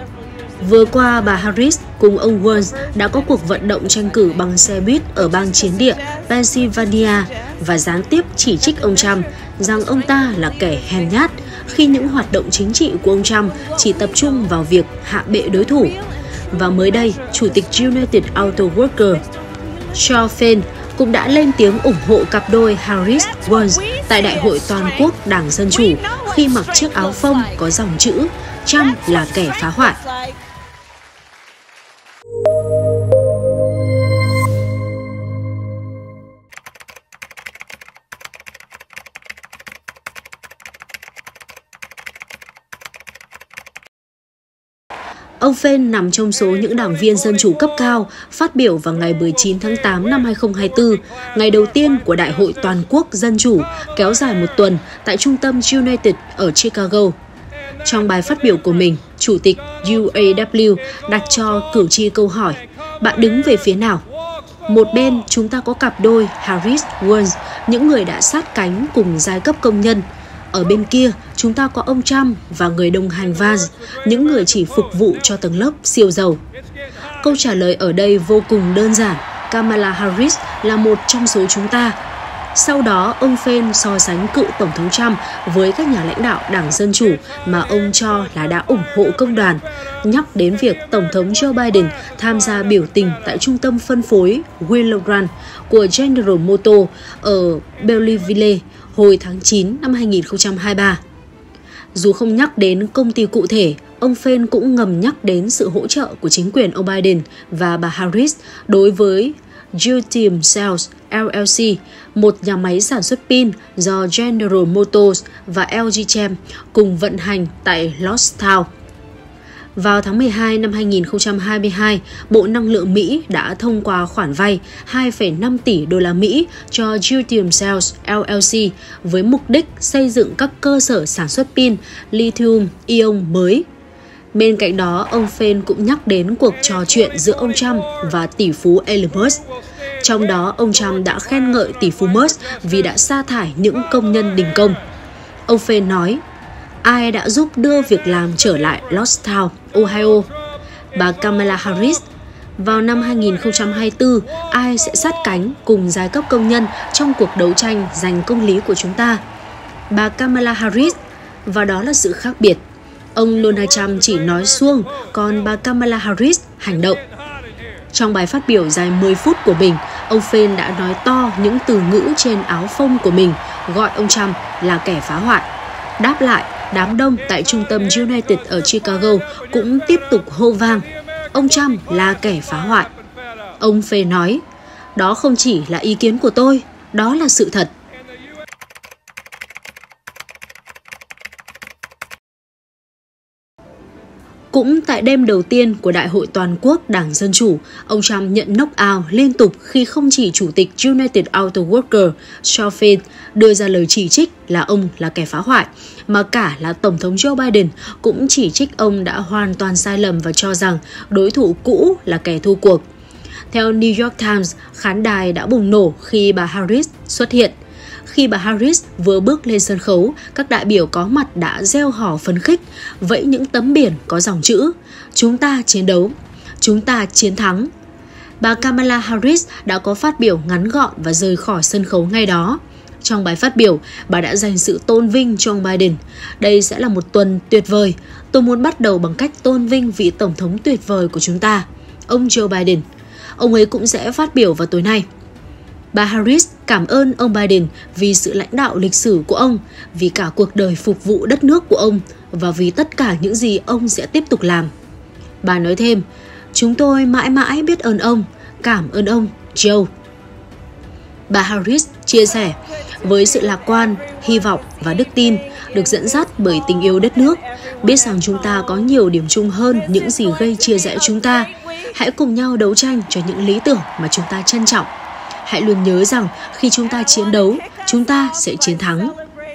Vừa qua, bà Harris cùng ông Walz đã có cuộc vận động tranh cử bằng xe buýt ở bang chiến địa Pennsylvania và gián tiếp chỉ trích ông Trump rằng ông ta là kẻ hèn nhát khi những hoạt động chính trị của ông Trump chỉ tập trung vào việc hạ bệ đối thủ. Và mới đây, Chủ tịch United Auto Workers Shawn Fain cũng đã lên tiếng ủng hộ cặp đôi Harris-Walz tại Đại hội Toàn quốc Đảng Dân Chủ khi mặc chiếc áo phông có dòng chữ Trump là kẻ phá hoại. Ông Fain nằm trong số những đảng viên Dân Chủ cấp cao phát biểu vào ngày 19 tháng 8 năm 2024, ngày đầu tiên của Đại hội Toàn quốc Dân Chủ kéo dài một tuần tại trung tâm United ở Chicago. Trong bài phát biểu của mình, Chủ tịch UAW đặt cho cử tri câu hỏi, bạn đứng về phía nào? Một bên, chúng ta có cặp đôi Harris-Walz, những người đã sát cánh cùng giai cấp công nhân. Ở bên kia, chúng ta có ông Trump và người đồng hành Vance, những người chỉ phục vụ cho tầng lớp siêu giàu. Câu trả lời ở đây vô cùng đơn giản, Kamala Harris là một trong số chúng ta. Sau đó, ông Fain so sánh cựu Tổng thống Trump với các nhà lãnh đạo Đảng Dân Chủ mà ông cho là đã ủng hộ công đoàn, nhắc đến việc Tổng thống Joe Biden tham gia biểu tình tại trung tâm phân phối Willow Run của General Motors ở Belleville hồi tháng 9 năm 2023. Dù không nhắc đến công ty cụ thể, ông Fain cũng ngầm nhắc đến sự hỗ trợ của chính quyền ông Biden và bà Harris đối với Ultium Cells LLC, một nhà máy sản xuất pin do General Motors và LG Chem cùng vận hành tại Lordstown. Vào tháng 12 năm 2022, Bộ Năng lượng Mỹ đã thông qua khoản vay 2,5 tỷ đô la Mỹ cho Ultium Cells LLC với mục đích xây dựng các cơ sở sản xuất pin lithium-ion mới. Bên cạnh đó, ông Fain cũng nhắc đến cuộc trò chuyện giữa ông Trump và tỷ phú Elon Musk. Trong đó, ông Trump đã khen ngợi tỷ phú Musk vì đã sa thải những công nhân đình công. Ông Fain nói, ai đã giúp đưa việc làm trở lại Lordstown, Ohio? Bà Kamala Harris, vào năm 2024, ai sẽ sát cánh cùng giai cấp công nhân trong cuộc đấu tranh giành công lý của chúng ta? Bà Kamala Harris, và đó là sự khác biệt. Ông Donald Trump chỉ nói suông, còn bà Kamala Harris hành động. Trong bài phát biểu dài 10 phút của mình, ông Fain đã nói to những từ ngữ trên áo phông của mình, gọi ông Trump là kẻ phá hoại. Đáp lại, đám đông tại trung tâm United ở Chicago cũng tiếp tục hô vang, ông Trump là kẻ phá hoại. Ông Fain nói, đó không chỉ là ý kiến của tôi, đó là sự thật. Cũng tại đêm đầu tiên của Đại hội Toàn quốc Đảng Dân Chủ, ông Trump nhận knock-out liên tục khi không chỉ Chủ tịch United Auto Workers Shawn Fain đưa ra lời chỉ trích là ông là kẻ phá hoại, mà cả là Tổng thống Joe Biden cũng chỉ trích ông đã hoàn toàn sai lầm và cho rằng đối thủ cũ là kẻ thua cuộc. Theo New York Times, khán đài đã bùng nổ khi bà Harris xuất hiện. Khi bà Harris vừa bước lên sân khấu, các đại biểu có mặt đã reo hò phấn khích, vẫy những tấm biển có dòng chữ "Chúng ta chiến đấu, chúng ta chiến thắng". Bà Kamala Harris đã có phát biểu ngắn gọn và rời khỏi sân khấu ngay đó. Trong bài phát biểu, bà đã dành sự tôn vinh cho ông Biden. Đây sẽ là một tuần tuyệt vời. Tôi muốn bắt đầu bằng cách tôn vinh vị Tổng thống tuyệt vời của chúng ta, ông Joe Biden. Ông ấy cũng sẽ phát biểu vào tối nay. Bà Harris cảm ơn ông Biden vì sự lãnh đạo lịch sử của ông, vì cả cuộc đời phục vụ đất nước của ông và vì tất cả những gì ông sẽ tiếp tục làm. Bà nói thêm, chúng tôi mãi mãi biết ơn ông, cảm ơn ông, Joe. Bà Harris chia sẻ, với sự lạc quan, hy vọng và đức tin, được dẫn dắt bởi tình yêu đất nước, biết rằng chúng ta có nhiều điểm chung hơn những gì gây chia rẽ chúng ta. Hãy cùng nhau đấu tranh cho những lý tưởng mà chúng ta trân trọng. Hãy luôn nhớ rằng khi chúng ta chiến đấu, chúng ta sẽ chiến thắng.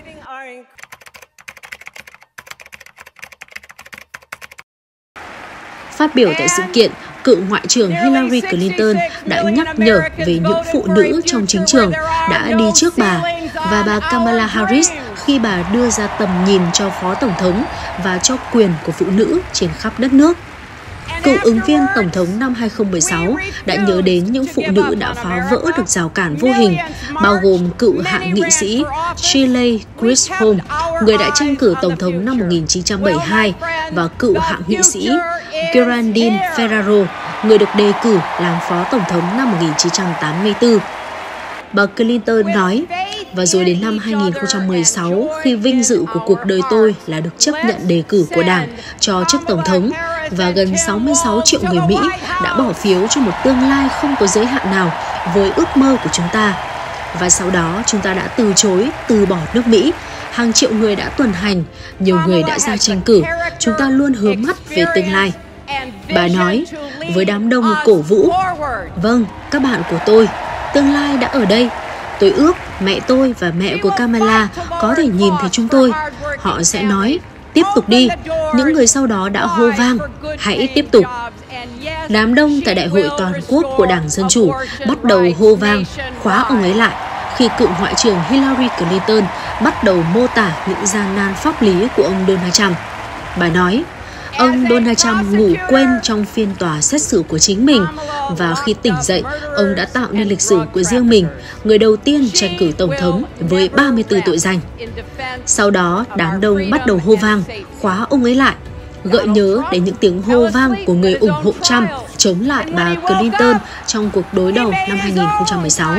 Phát biểu tại sự kiện, cựu Ngoại trưởng Hillary Clinton đã nhắc nhở về những phụ nữ trong chính trường đã đi trước bà và bà Kamala Harris khi bà đưa ra tầm nhìn cho Phó Tổng thống và cho quyền của phụ nữ trên khắp đất nước. Cựu ứng viên Tổng thống năm 2016 đã nhớ đến những phụ nữ đã phá vỡ được rào cản vô hình, bao gồm cựu hạ nghị sĩ Shirley Chisholm, người đã tranh cử Tổng thống năm 1972, và cựu hạ nghị sĩ Geraldine Ferraro, người được đề cử làm Phó Tổng thống năm 1984. Bà Clinton nói, và rồi đến năm 2016, khi vinh dự của cuộc đời tôi là được chấp nhận đề cử của Đảng cho chức Tổng thống, và gần 66 triệu người Mỹ đã bỏ phiếu cho một tương lai không có giới hạn nào với ước mơ của chúng ta. Và sau đó chúng ta đã từ bỏ nước Mỹ. Hàng triệu người đã tuần hành, nhiều người đã ra tranh cử. Chúng ta luôn hướng mắt về tương lai. Bà nói với đám đông cổ vũ, vâng, các bạn của tôi, tương lai đã ở đây. Tôi ước mẹ tôi và mẹ của Kamala có thể nhìn thấy chúng tôi. Họ sẽ nói, tiếp tục đi. Những người sau đó đã hô vang, hãy tiếp tục. Đám đông tại Đại hội Toàn quốc của Đảng Dân Chủ bắt đầu hô vang, khóa ông ấy lại, khi cựu Ngoại trưởng Hillary Clinton bắt đầu mô tả những gian nan pháp lý của ông Donald Trump. Bà nói, ông Donald Trump ngủ quên trong phiên tòa xét xử của chính mình, và khi tỉnh dậy, ông đã tạo nên lịch sử của riêng mình, người đầu tiên tranh cử Tổng thống với 34 tội danh. Sau đó, đám đông bắt đầu hô vang, khóa ông ấy lại, gợi nhớ đến những tiếng hô vang của người ủng hộ Trump chống lại bà Clinton trong cuộc đối đầu năm 2016.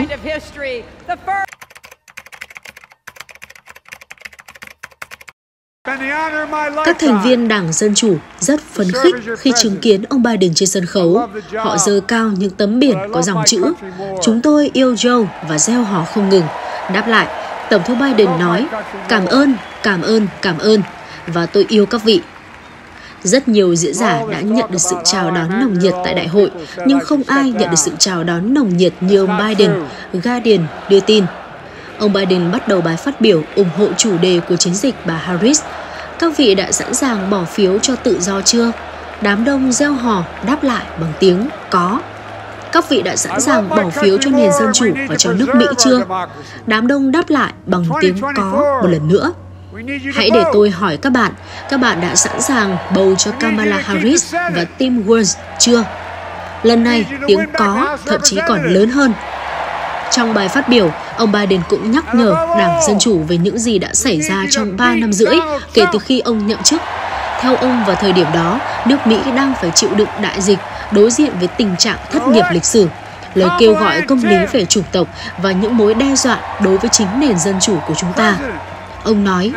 Các thành viên Đảng Dân Chủ rất phấn khích khi chứng kiến ông Biden trên sân khấu. Họ giơ cao những tấm biển có dòng chữ "Chúng tôi yêu Joe" và reo hò không ngừng. Đáp lại, Tổng thống Biden nói "Cảm ơn, cảm ơn, cảm ơn, và tôi yêu các vị." Rất nhiều diễn giả đã nhận được sự chào đón nồng nhiệt tại đại hội, nhưng không ai nhận được sự chào đón nồng nhiệt như ông Biden, Guardian đưa tin. Ông Biden bắt đầu bài phát biểu ủng hộ chủ đề của chiến dịch bà Harris. Các vị đã sẵn sàng bỏ phiếu cho tự do chưa? Đám đông reo hò đáp lại bằng tiếng có. Các vị đã sẵn sàng bỏ phiếu cho nền dân chủ và cho nước Mỹ chưa? Đám đông đáp lại bằng tiếng có một lần nữa. Hãy để tôi hỏi các bạn đã sẵn sàng bầu cho Kamala Harris và Tim Walz chưa? Lần này tiếng có thậm chí còn lớn hơn. Trong bài phát biểu, ông Biden cũng nhắc nhở Đảng Dân Chủ về những gì đã xảy ra trong 3 năm rưỡi kể từ khi ông nhậm chức. Theo ông, vào thời điểm đó, nước Mỹ đang phải chịu đựng đại dịch, đối diện với tình trạng thất nghiệp lịch sử, lời kêu gọi công lý về chủng tộc và những mối đe dọa đối với chính nền dân chủ của chúng ta. Ông nói,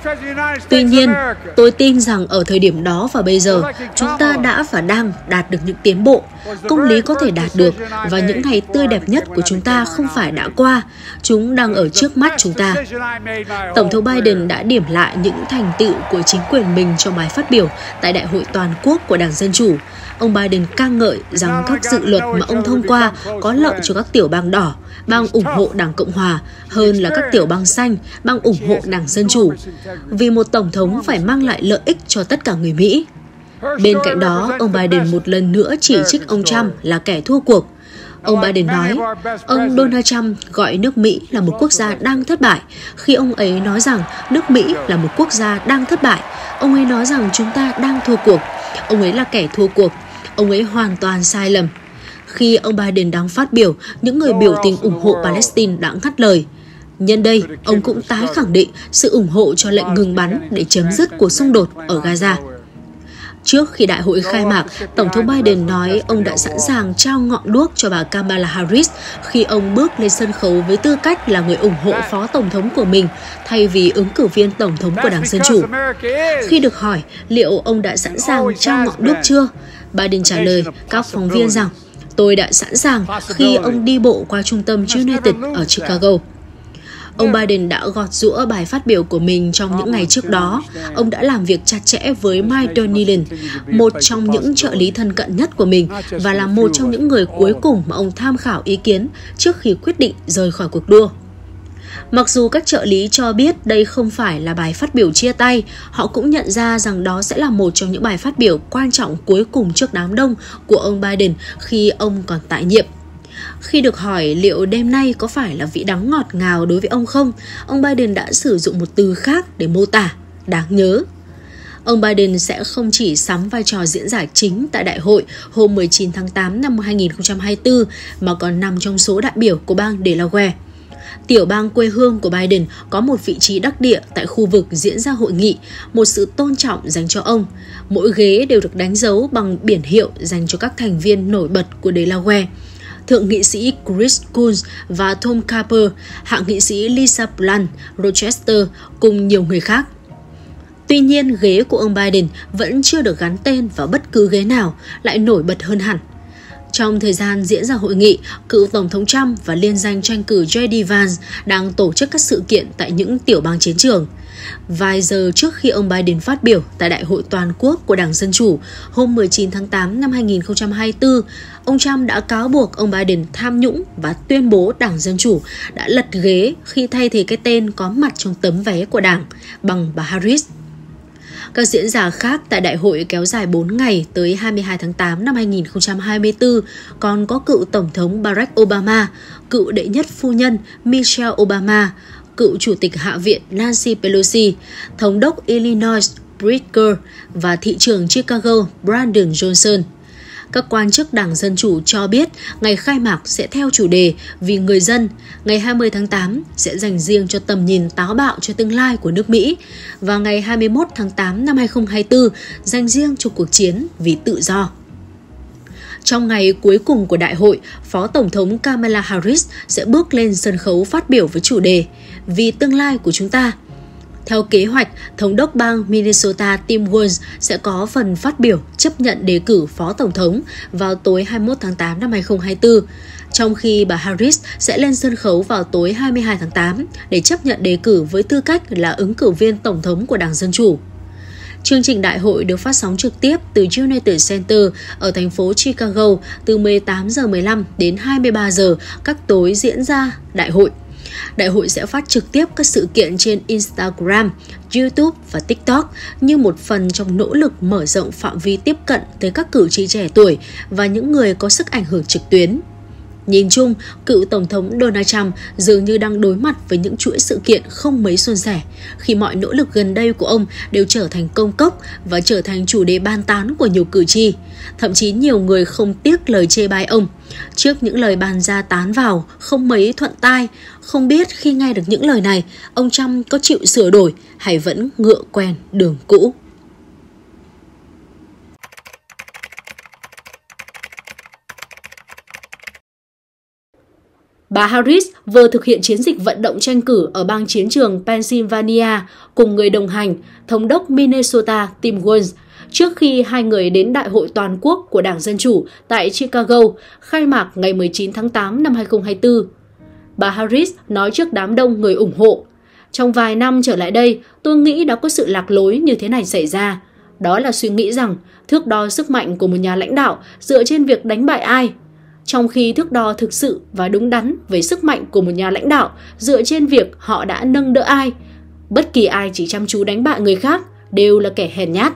tuy nhiên, tôi tin rằng ở thời điểm đó và bây giờ, chúng ta đã và đang đạt được những tiến bộ. Công lý có thể đạt được, và những ngày tươi đẹp nhất của chúng ta không phải đã qua, chúng đang ở trước mắt chúng ta. Tổng thống Biden đã điểm lại những thành tựu của chính quyền mình trong bài phát biểu tại Đại hội Toàn quốc của Đảng Dân Chủ. Ông Biden ca ngợi rằng các dự luật mà ông thông qua có lợi cho các tiểu bang đỏ, bang ủng hộ Đảng Cộng Hòa, hơn là các tiểu bang xanh, bang ủng hộ Đảng Dân Chủ, vì một tổng thống phải mang lại lợi ích cho tất cả người Mỹ. Bên cạnh đó, ông Biden một lần nữa chỉ trích ông Trump là kẻ thua cuộc. Ông Biden nói, ông Donald Trump gọi nước Mỹ là một quốc gia đang thất bại. Khi ông ấy nói rằng nước Mỹ là một quốc gia đang thất bại, ông ấy nói rằng chúng ta đang thua cuộc. Ông ấy là kẻ thua cuộc. Ông ấy hoàn toàn sai lầm. Khi ông Biden đang phát biểu, những người biểu tình ủng hộ Palestine đã ngắt lời. Nhân đây, ông cũng tái khẳng định sự ủng hộ cho lệnh ngừng bắn để chấm dứt cuộc xung đột ở Gaza. Trước khi đại hội khai mạc, Tổng thống Biden nói ông đã sẵn sàng trao ngọn đuốc cho bà Kamala Harris khi ông bước lên sân khấu với tư cách là người ủng hộ phó tổng thống của mình thay vì ứng cử viên tổng thống của Đảng Dân Chủ. Khi được hỏi liệu ông đã sẵn sàng trao ngọn đuốc chưa, Biden trả lời các phóng viên rằng tôi đã sẵn sàng khi ông đi bộ qua trung tâm United ở Chicago. Ông Biden đã gọt giũa bài phát biểu của mình trong những ngày trước đó. Ông đã làm việc chặt chẽ với Mike Donnellan, một trong những trợ lý thân cận nhất của mình và là một trong những người cuối cùng mà ông tham khảo ý kiến trước khi quyết định rời khỏi cuộc đua. Mặc dù các trợ lý cho biết đây không phải là bài phát biểu chia tay, họ cũng nhận ra rằng đó sẽ là một trong những bài phát biểu quan trọng cuối cùng trước đám đông của ông Biden khi ông còn tại nhiệm. Khi được hỏi liệu đêm nay có phải là vị đắng ngọt ngào đối với ông không, ông Biden đã sử dụng một từ khác để mô tả: đáng nhớ. Ông Biden sẽ không chỉ sắm vai trò diễn giả chính tại đại hội hôm 19 tháng 8 năm 2024 mà còn nằm trong số đại biểu của bang Delaware. Tiểu bang quê hương của Biden có một vị trí đắc địa tại khu vực diễn ra hội nghị, một sự tôn trọng dành cho ông. Mỗi ghế đều được đánh dấu bằng biển hiệu dành cho các thành viên nổi bật của Delaware. Thượng nghị sĩ Chris Coons và Tom Carper, hạ nghị sĩ Lisa Blunt, Rochester cùng nhiều người khác. Tuy nhiên, ghế của ông Biden vẫn chưa được gắn tên vào bất cứ ghế nào, lại nổi bật hơn hẳn. Trong thời gian diễn ra hội nghị, cựu Tổng thống Trump và liên danh tranh cử J.D. Vance đang tổ chức các sự kiện tại những tiểu bang chiến trường. Vài giờ trước khi ông Biden phát biểu tại Đại hội Toàn quốc của Đảng Dân Chủ hôm 19 tháng 8 năm 2024, ông Trump đã cáo buộc ông Biden tham nhũng và tuyên bố Đảng Dân Chủ đã lật ghế khi thay thế cái tên có mặt trong tấm vé của Đảng bằng bà Harris. Các diễn giả khác tại đại hội kéo dài 4 ngày tới 22 tháng 8 năm 2024 còn có cựu Tổng thống Barack Obama, cựu đệ nhất phu nhân Michelle Obama, cựu Chủ tịch Hạ viện Nancy Pelosi, Thống đốc Illinois Britt Kerr và thị trưởng Chicago Brandon Johnson. Các quan chức Đảng Dân Chủ cho biết ngày khai mạc sẽ theo chủ đề Vì người dân, ngày 20 tháng 8 sẽ dành riêng cho tầm nhìn táo bạo cho tương lai của nước Mỹ và ngày 21 tháng 8 năm 2024 dành riêng cho cuộc chiến vì tự do. Trong ngày cuối cùng của đại hội, Phó Tổng thống Kamala Harris sẽ bước lên sân khấu phát biểu với chủ đề Vì tương lai của chúng ta. Theo kế hoạch, Thống đốc bang Minnesota Tim Walz sẽ có phần phát biểu chấp nhận đề cử Phó Tổng thống vào tối 21 tháng 8 năm 2024, trong khi bà Harris sẽ lên sân khấu vào tối 22 tháng 8 để chấp nhận đề cử với tư cách là ứng cử viên Tổng thống của Đảng Dân Chủ. Chương trình đại hội được phát sóng trực tiếp từ United Center ở thành phố Chicago từ 18h15 đến 23h các tối diễn ra đại hội. Đại hội sẽ phát trực tiếp các sự kiện trên Instagram, YouTube và TikTok như một phần trong nỗ lực mở rộng phạm vi tiếp cận tới các cử tri trẻ tuổi và những người có sức ảnh hưởng trực tuyến. Nhìn chung, cựu Tổng thống Donald Trump dường như đang đối mặt với những chuỗi sự kiện không mấy suôn sẻ khi mọi nỗ lực gần đây của ông đều trở thành công cốc và trở thành chủ đề bàn tán của nhiều cử tri. Thậm chí nhiều người không tiếc lời chê bai ông. Trước những lời bàn ra tán vào không mấy thuận tai, không biết khi nghe được những lời này, ông Trump có chịu sửa đổi hay vẫn ngựa quen đường cũ. Bà Harris vừa thực hiện chiến dịch vận động tranh cử ở bang chiến trường Pennsylvania cùng người đồng hành, Thống đốc Minnesota Tim Walz, trước khi hai người đến Đại hội Toàn quốc của Đảng Dân Chủ tại Chicago, khai mạc ngày 19 tháng 8 năm 2024. Bà Harris nói trước đám đông người ủng hộ, trong vài năm trở lại đây, tôi nghĩ đã có sự lạc lối như thế này xảy ra. Đó là suy nghĩ rằng thước đo sức mạnh của một nhà lãnh đạo dựa trên việc đánh bại ai, trong khi thước đo thực sự và đúng đắn về sức mạnh của một nhà lãnh đạo dựa trên việc họ đã nâng đỡ ai. Bất kỳ ai chỉ chăm chú đánh bại người khác đều là kẻ hèn nhát.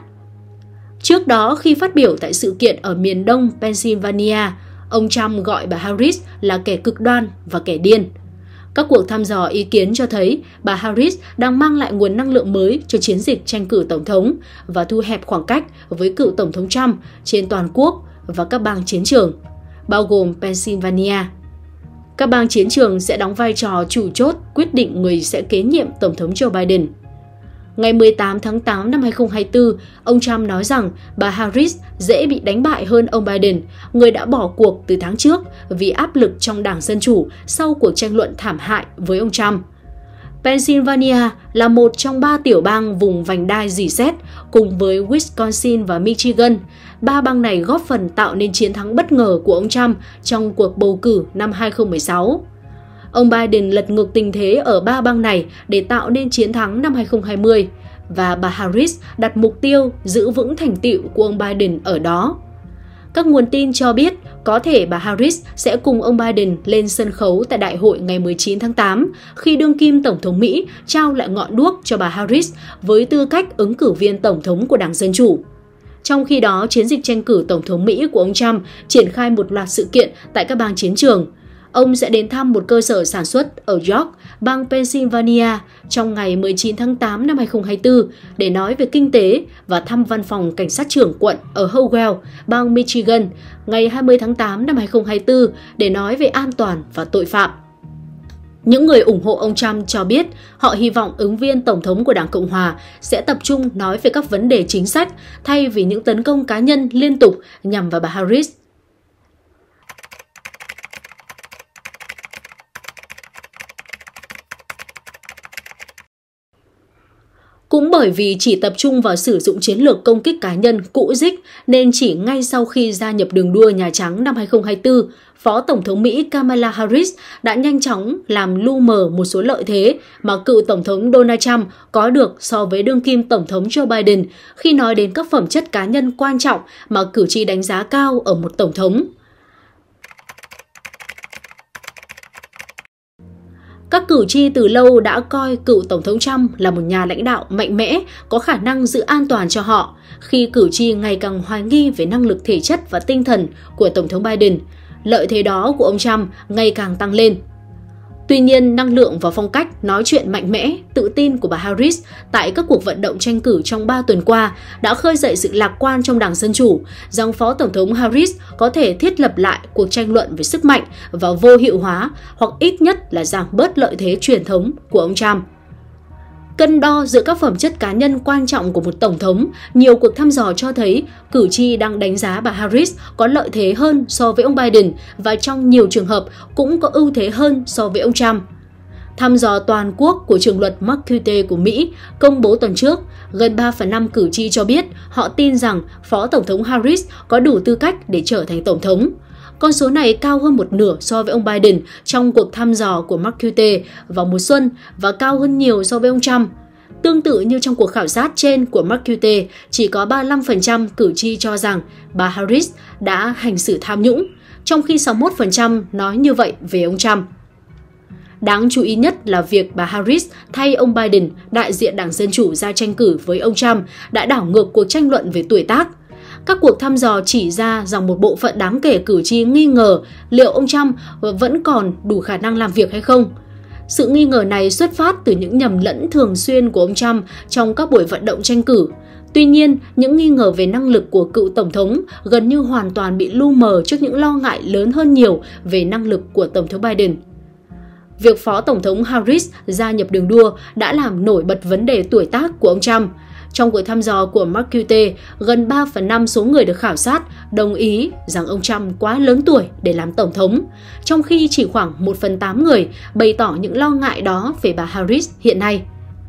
Trước đó, khi phát biểu tại sự kiện ở miền đông Pennsylvania, ông Trump gọi bà Harris là kẻ cực đoan và kẻ điên. Các cuộc thăm dò ý kiến cho thấy bà Harris đang mang lại nguồn năng lượng mới cho chiến dịch tranh cử tổng thống và thu hẹp khoảng cách với cựu Tổng thống Trump trên toàn quốc và các bang chiến trường, bao gồm Pennsylvania. Các bang chiến trường sẽ đóng vai trò chủ chốt quyết định người sẽ kế nhiệm Tổng thống Joe Biden. Ngày 18 tháng 8 năm 2024, ông Trump nói rằng bà Harris dễ bị đánh bại hơn ông Biden, người đã bỏ cuộc từ tháng trước vì áp lực trong Đảng Dân Chủ sau cuộc tranh luận thảm hại với ông Trump. Pennsylvania là một trong 3 tiểu bang vùng vành đai rỉ sét cùng với Wisconsin và Michigan. 3 bang này góp phần tạo nên chiến thắng bất ngờ của ông Trump trong cuộc bầu cử năm 2016. Ông Biden lật ngược tình thế ở 3 bang này để tạo nên chiến thắng năm 2020 và bà Harris đặt mục tiêu giữ vững thành tựu của ông Biden ở đó. Các nguồn tin cho biết có thể bà Harris sẽ cùng ông Biden lên sân khấu tại đại hội ngày 19 tháng 8 khi đương kim Tổng thống Mỹ trao lại ngọn đuốc cho bà Harris với tư cách ứng cử viên Tổng thống của Đảng Dân Chủ. Trong khi đó, chiến dịch tranh cử Tổng thống Mỹ của ông Trump triển khai một loạt sự kiện tại các bang chiến trường. Ông sẽ đến thăm một cơ sở sản xuất ở York, bang Pennsylvania trong ngày 19 tháng 8 năm 2024 để nói về kinh tế và thăm văn phòng cảnh sát trưởng quận ở Howell, bang Michigan ngày 20 tháng 8 năm 2024 để nói về an toàn và tội phạm. Những người ủng hộ ông Trump cho biết họ hy vọng ứng viên Tổng thống của Đảng Cộng Hòa sẽ tập trung nói về các vấn đề chính sách thay vì những tấn công cá nhân liên tục nhằm vào bà Harris. Cũng bởi vì chỉ tập trung vào sử dụng chiến lược công kích cá nhân cũ dích nên chỉ ngay sau khi gia nhập đường đua Nhà Trắng năm 2024, Phó Tổng thống Mỹ Kamala Harris đã nhanh chóng làm lu mờ một số lợi thế mà cựu Tổng thống Donald Trump có được so với đương kim Tổng thống Joe Biden khi nói đến các phẩm chất cá nhân quan trọng mà cử tri đánh giá cao ở một Tổng thống. Các cử tri từ lâu đã coi cựu Tổng thống Trump là một nhà lãnh đạo mạnh mẽ, có khả năng giữ an toàn cho họ, khi cử tri ngày càng hoài nghi về năng lực thể chất và tinh thần của Tổng thống Biden. Lợi thế đó của ông Trump ngày càng tăng lên. Tuy nhiên, năng lượng và phong cách nói chuyện mạnh mẽ, tự tin của bà Harris tại các cuộc vận động tranh cử trong 3 tuần qua đã khơi dậy sự lạc quan trong Đảng Dân Chủ rằng Phó Tổng thống Harris có thể thiết lập lại cuộc tranh luận về sức mạnh và vô hiệu hóa hoặc ít nhất là giảm bớt lợi thế truyền thống của ông Trump. Cân đo giữa các phẩm chất cá nhân quan trọng của một Tổng thống, nhiều cuộc thăm dò cho thấy cử tri đang đánh giá bà Harris có lợi thế hơn so với ông Biden và trong nhiều trường hợp cũng có ưu thế hơn so với ông Trump. Thăm dò toàn quốc của trường luật McCarthy của Mỹ công bố tuần trước, gần 3/5 cử tri cho biết họ tin rằng Phó Tổng thống Harris có đủ tư cách để trở thành Tổng thống. Con số này cao hơn một nửa so với ông Biden trong cuộc thăm dò của McCarthy vào mùa xuân và cao hơn nhiều so với ông Trump. Tương tự như trong cuộc khảo sát trên của McCarthy, chỉ có 35% cử tri cho rằng bà Harris đã hành xử tham nhũng, trong khi 61% nói như vậy về ông Trump. Đáng chú ý nhất là việc bà Harris thay ông Biden, đại diện Đảng Dân Chủ ra tranh cử với ông Trump, đã đảo ngược cuộc tranh luận về tuổi tác. Các cuộc thăm dò chỉ ra rằng một bộ phận đáng kể cử tri nghi ngờ liệu ông Trump vẫn còn đủ khả năng làm việc hay không. Sự nghi ngờ này xuất phát từ những nhầm lẫn thường xuyên của ông Trump trong các buổi vận động tranh cử. Tuy nhiên, những nghi ngờ về năng lực của cựu Tổng thống gần như hoàn toàn bị lu mờ trước những lo ngại lớn hơn nhiều về năng lực của Tổng thống Biden. Việc Phó Tổng thống Harris gia nhập đường đua đã làm nổi bật vấn đề tuổi tác của ông Trump. Trong cuộc thăm dò của McCarthy, gần 3/5 số người được khảo sát đồng ý rằng ông Trump quá lớn tuổi để làm Tổng thống, trong khi chỉ khoảng 1/8 người bày tỏ những lo ngại đó về bà Harris hiện nay.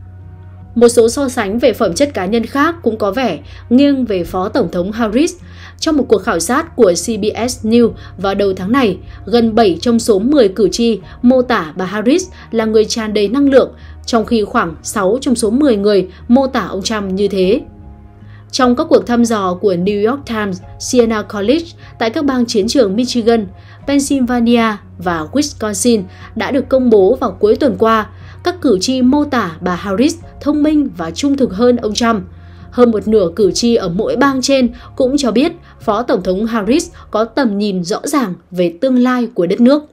Một số so sánh về phẩm chất cá nhân khác cũng có vẻ nghiêng về Phó Tổng thống Harris. Trong một cuộc khảo sát của CBS News vào đầu tháng này, gần 7 trong số 10 cử tri mô tả bà Harris là người tràn đầy năng lượng, trong khi khoảng 6 trong số 10 người mô tả ông Trump như thế. Trong các cuộc thăm dò của New York Times, Siena College tại các bang chiến trường Michigan, Pennsylvania và Wisconsin đã được công bố vào cuối tuần qua, các cử tri mô tả bà Harris thông minh và trung thực hơn ông Trump. Hơn một nửa cử tri ở mỗi bang trên cũng cho biết Phó Tổng thống Harris có tầm nhìn rõ ràng về tương lai của đất nước.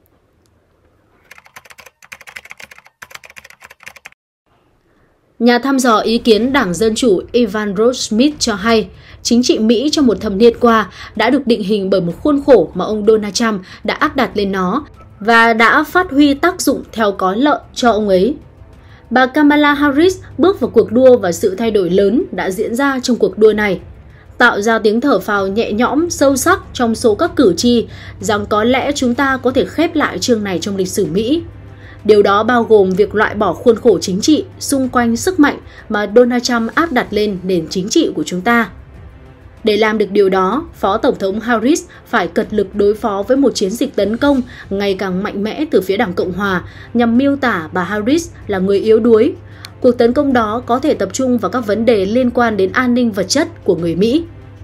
Nhà thăm dò ý kiến Đảng Dân Chủ Evan Ross Smith cho hay, chính trị Mỹ trong một thập niên qua đã được định hình bởi một khuôn khổ mà ông Donald Trump đã áp đặt lên nó và đã phát huy tác dụng theo có lợi cho ông ấy. Bà Kamala Harris bước vào cuộc đua và sự thay đổi lớn đã diễn ra trong cuộc đua này, tạo ra tiếng thở phào nhẹ nhõm sâu sắc trong số các cử tri rằng có lẽ chúng ta có thể khép lại chương này trong lịch sử Mỹ. Điều đó bao gồm việc loại bỏ khuôn khổ chính trị xung quanh sức mạnh mà Donald Trump áp đặt lên nền chính trị của chúng ta. Để làm được điều đó, Phó Tổng thống Harris phải cật lực đối phó với một chiến dịch tấn công ngày càng mạnh mẽ từ phía Đảng Cộng Hòa nhằm miêu tả bà Harris là người yếu đuối. Cuộc tấn công đó có thể tập trung vào các vấn đề liên quan đến an ninh vật chất của người Mỹ.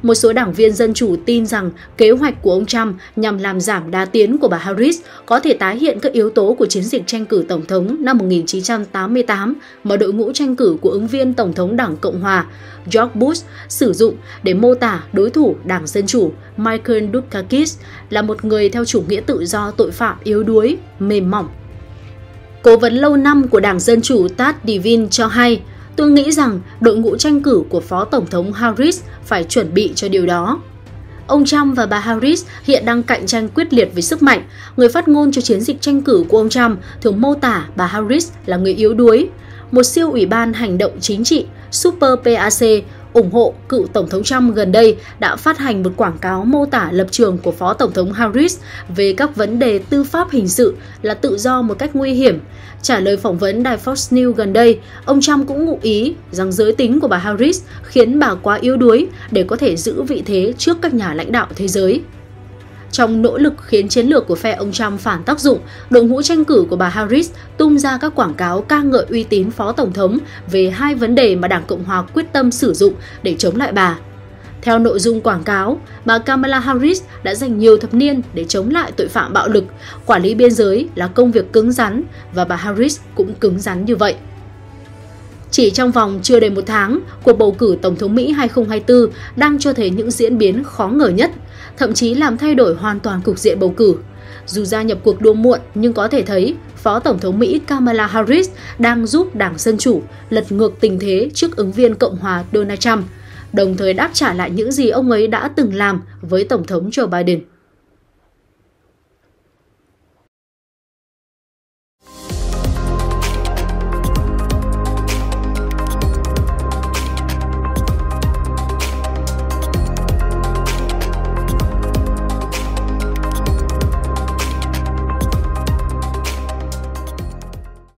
Một số đảng viên Dân Chủ tin rằng kế hoạch của ông Trump nhằm làm giảm đà tiến của bà Harris có thể tái hiện các yếu tố của chiến dịch tranh cử Tổng thống năm 1988 mà đội ngũ tranh cử của ứng viên Tổng thống Đảng Cộng hòa George Bush sử dụng để mô tả đối thủ Đảng Dân Chủ Michael Dukakis là một người theo chủ nghĩa tự do tội phạm yếu đuối, mềm mỏng. Cố vấn lâu năm của Đảng Dân Chủ Tad Devine cho hay, tôi nghĩ rằng đội ngũ tranh cử của Phó Tổng thống Harris phải chuẩn bị cho điều đó. Ông Trump và bà Harris hiện đang cạnh tranh quyết liệt với sức mạnh. Người phát ngôn cho chiến dịch tranh cử của ông Trump thường mô tả bà Harris là người yếu đuối. Một siêu ủy ban hành động chính trị Super PAC ủng hộ cựu Tổng thống Trump gần đây đã phát hành một quảng cáo mô tả lập trường của Phó Tổng thống Harris về các vấn đề tư pháp hình sự là tự do một cách nguy hiểm. Trả lời phỏng vấn đài Fox News gần đây, ông Trump cũng ngụ ý rằng giới tính của bà Harris khiến bà quá yếu đuối để có thể giữ vị thế trước các nhà lãnh đạo thế giới. Trong nỗ lực khiến chiến lược của phe ông Trump phản tác dụng, đội ngũ tranh cử của bà Harris tung ra các quảng cáo ca ngợi uy tín Phó Tổng thống về hai vấn đề mà Đảng Cộng hòa quyết tâm sử dụng để chống lại bà. Theo nội dung quảng cáo, bà Kamala Harris đã dành nhiều thập niên để chống lại tội phạm bạo lực, quản lý biên giới là công việc cứng rắn và bà Harris cũng cứng rắn như vậy. Chỉ trong vòng chưa đầy một tháng, cuộc bầu cử Tổng thống Mỹ 2024 đang cho thấy những diễn biến khó ngờ nhất, thậm chí làm thay đổi hoàn toàn cục diện bầu cử. Dù gia nhập cuộc đua muộn nhưng có thể thấy Phó Tổng thống Mỹ Kamala Harris đang giúp Đảng Dân Chủ lật ngược tình thế trước ứng viên Cộng hòa Donald Trump, đồng thời đáp trả lại những gì ông ấy đã từng làm với Tổng thống Joe Biden.